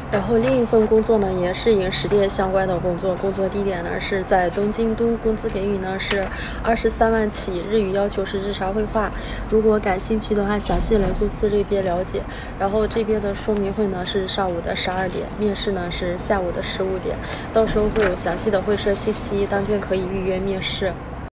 然后另一份工作呢，也是饮食店相关的工作，工作地点呢是在东京都，工资给予呢是23万起，日语要求是日常绘画。如果感兴趣的话，详细来公司这边了解。然后这边的说明会呢是上午的12点，面试呢是下午的15点，到时候会有详细的会社信息，当天可以预约面试。